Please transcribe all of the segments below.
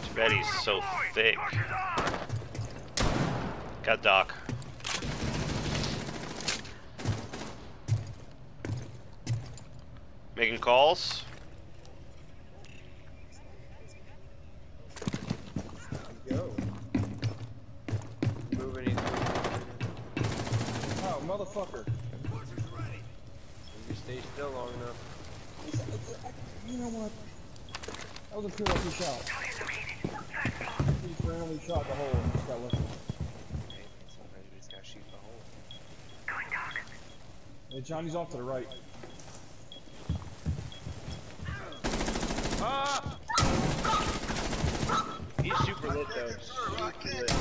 Betty's so thick. Got Doc. Making calls. Go. Moving, he's moving. Oh, motherfucker. You stay still long enough. You know what? That was a cool lucky shot. He randomly shot the hole and just got lucky. Hey, sometimes you just gotta shoot the hole. Hey, Johnny's off to the right. Ah! He's super lit though. Super lit.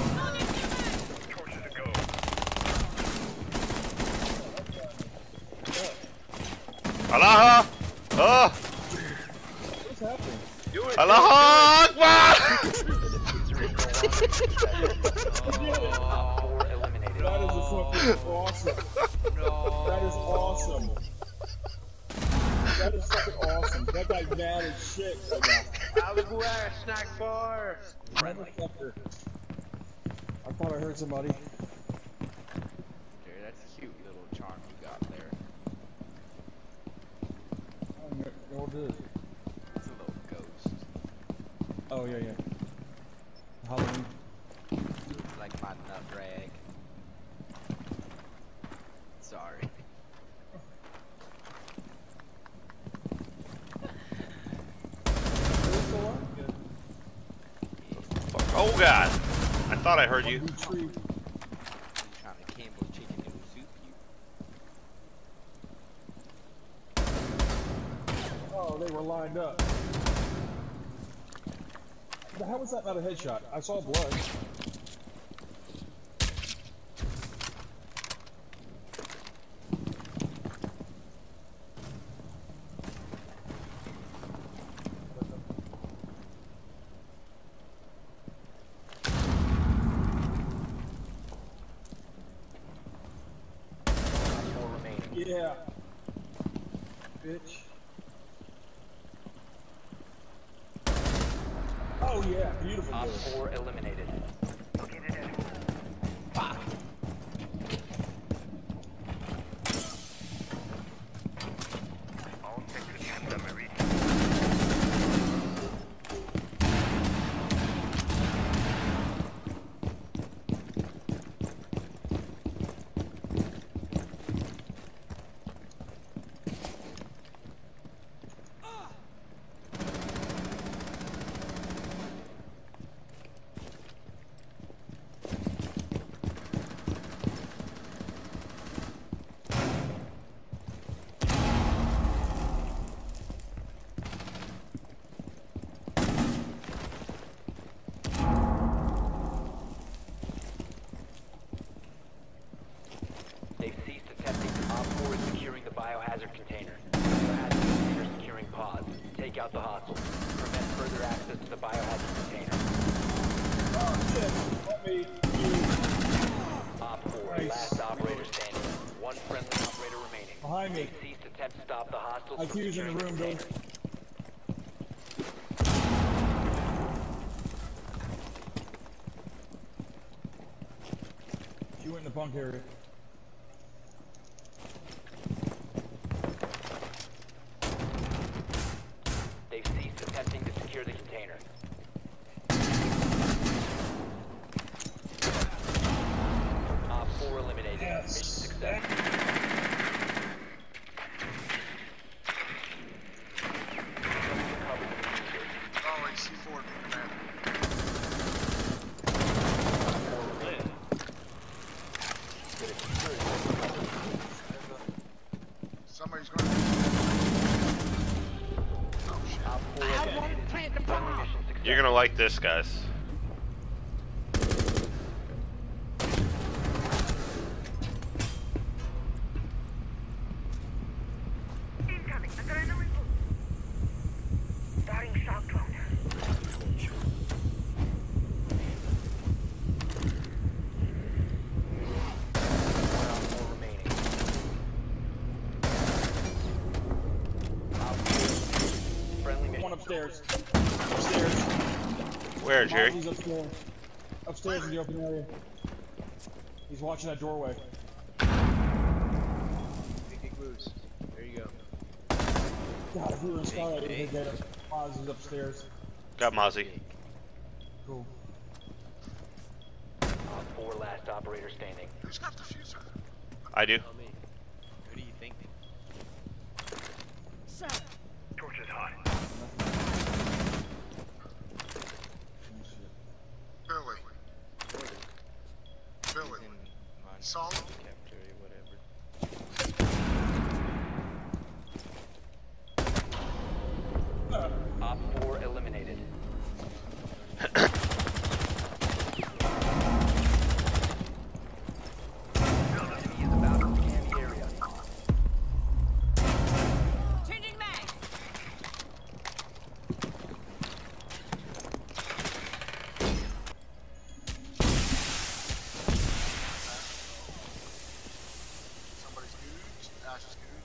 Allah! Oh! What's happening? Do it! Allah Akbar! That is a fucking awesome. That is awesome. That is fucking awesome. That guy mad as shit right now. I was wearing a snack bar! Motherfucker. I thought I heard somebody. Jerry, that's a cute little charm you got there. Oh, no, what is it? It's a little ghost. Oh, yeah, yeah. Halloween. Looks like my nut rag. Sorry. Oh God! I thought I heard you. I'm trying to Campbell chicken noodle soup you. Oh, they were lined up. How was that not a headshot? I saw blood. Yeah. Bitch. Oh yeah, beautiful. Op 4 eliminated. Fuck. They've ceased attempting. Op 4 is securing the biohazard container. Biohazard container securing pods. Take out the hostiles. Prevent further access to the biohazard container. Oh shit. Let me. Op 4, Nice. last operator standing. One friendly operator remaining. Behind me. They've ceased attempt to stop the hostiles from IQ's in the securing room, container. dude. You went in the bunk area. They've ceased attempting to secure the container. Op 4 eliminated. Yes. Mission success. Oh, I see forward, man. Somebody's going to... Oh, shit. Op 4 eliminated. Friendly mission success. You're gonna like this, guys. Incoming. Adrenaline boost. Starting shock drone. One Op 4 remaining. Op 4. Friendly mission. One upstairs. Upstairs. Where, Jerry? He's upstairs. Upstairs in the open area. He's watching that doorway. Big moves. There you go. God, if we were in Skylight, we could get him. Moz is upstairs. Got Mozzie. Cool. Op 4 last operator standing. Who's got the fuser? I do. Tell me. Who do you think? Torch is hot. Billy. Billy. In mine. Solid? Cafeteria, whatever. Op 4 eliminated. Enemy is about to scan the area. Changing mags. Somebody's gooch. Ash's gooch.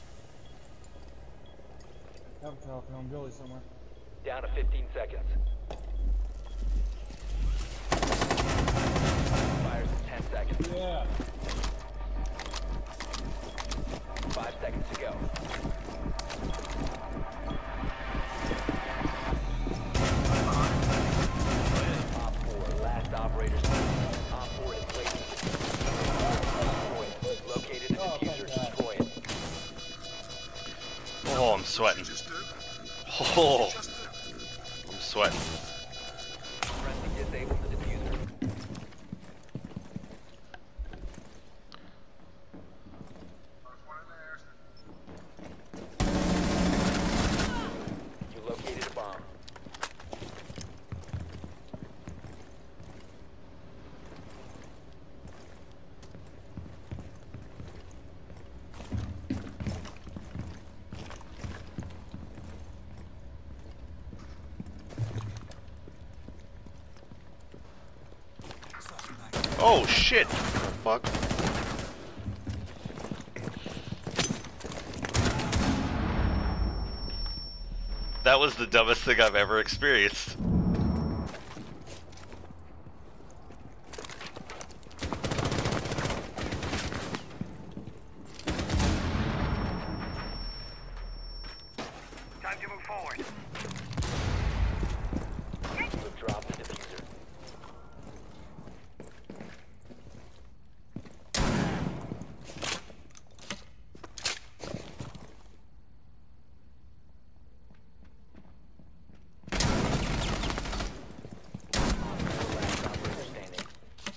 Have a cow film Billy somewhere. Down to 15 seconds. Fires in 10 seconds. Yeah. 5 seconds to go. Op 4, last operator standing. Op 4 is placed. Located the diffuser. Destroy it. Oh, I'm sweating. Just did. Oh, Just did. I'm sweating. Friendly disabled the diffuser. There's one in there. You located a bomb. Oh shit! Fuck. That was the dumbest thing I've ever experienced. Time to move forward. You have dropped the diffuser. Last operator standing.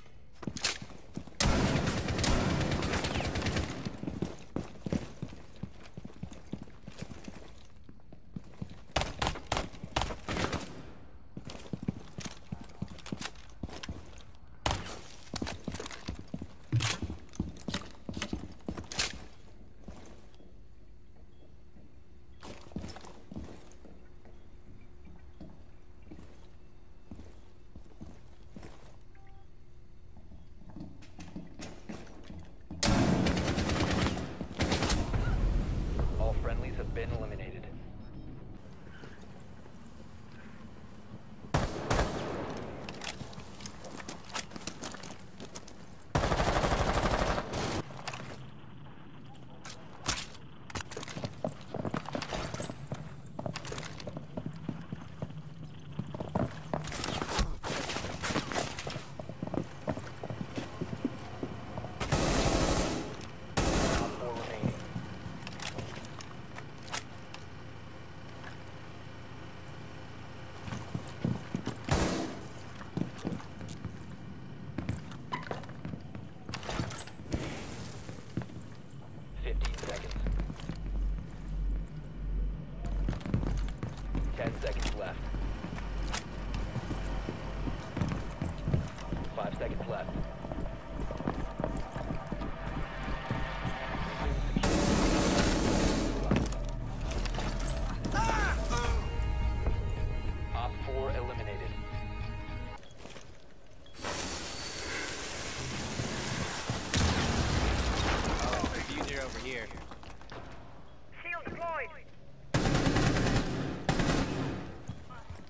All friendlies have been eliminated. Op 4 remaining. Seconds. 10 seconds left. 5 seconds left. Op 4 eliminated. Oh, diffuser over here. Shield deployed.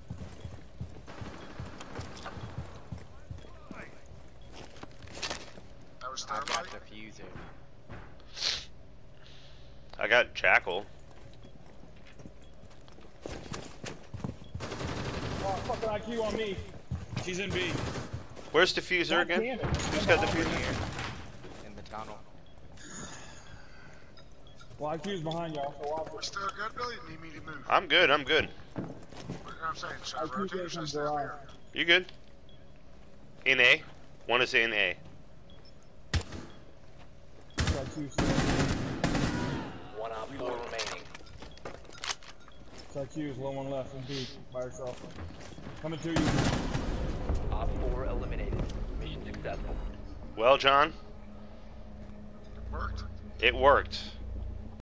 diffuser. I got Jackal. Oh, fucking IQ on me. She's in B. Where's Diffuser God again? damn it. Who's got Diffuser? In the tunnel. Well, IQ's behind y'all, so watch We're it. still good, Billy? Need me to move? I'm good, I'm good. I'm saying, should I IQ rotate or goes should I from stay up garage. here? You good? In A? One is in A. IQ's still. One op 4 remaining. IQ's low one left and B by herself. Coming to you. Op 4 eliminated. Mission successful. Well, John, It worked. it worked.